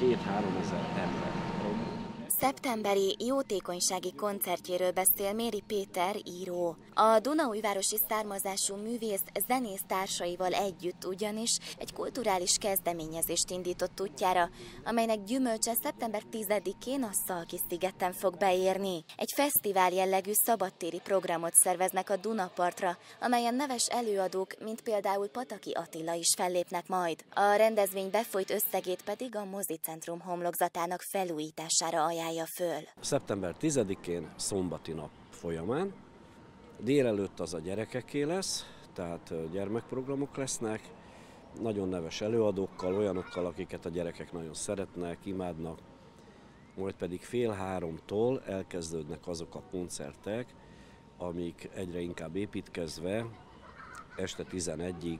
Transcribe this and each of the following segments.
2-3 ezer ember. Szeptemberi jótékonysági koncertjéről beszél Méri Péter író. A dunaújvárosi származású művész zenész társaival együtt ugyanis egy kulturális kezdeményezést indított útjára, amelynek gyümölcse szeptember 10-én a Szalki-szigeten fog beérni. Egy fesztivál jellegű szabadtéri programot szerveznek a Dunapartra, amelyen neves előadók, mint például Pataki Attila is fellépnek majd. A rendezvény befolyt összegét pedig a mozicentrum homlokzatának felújítására ajánlja föl. Szeptember 10-én, szombati nap folyamán, délelőtt az a gyerekeké lesz, tehát gyermekprogramok lesznek, nagyon neves előadókkal, olyanokkal, akiket a gyerekek nagyon szeretnek, imádnak, majd pedig 2:30-tól elkezdődnek azok a koncertek, amik egyre inkább építkezve este 11-ig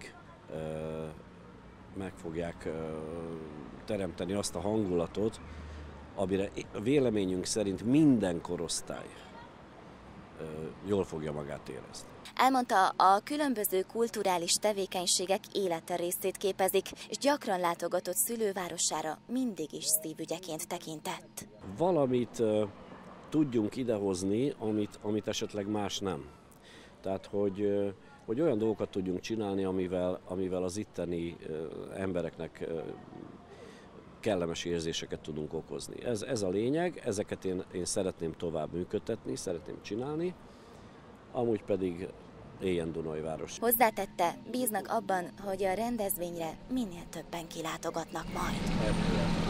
meg fogják teremteni azt a hangulatot, amire véleményünk szerint minden korosztály jól fogja magát érezni. Elmondta, a különböző kulturális tevékenységek élete részét képezik, és gyakran látogatott szülővárosára mindig is szívügyeként tekintett. Valamit tudjunk idehozni, amit esetleg más nem. Tehát, hogy olyan dolgokat tudjunk csinálni, amivel az itteni embereknek kellemes érzéseket tudunk okozni. Ez a lényeg, ezeket én szeretném tovább működtetni, szeretném csinálni, amúgy pedig éljen Dunaújváros. Hozzátette, bíznak abban, hogy a rendezvényre minél többen kilátogatnak majd.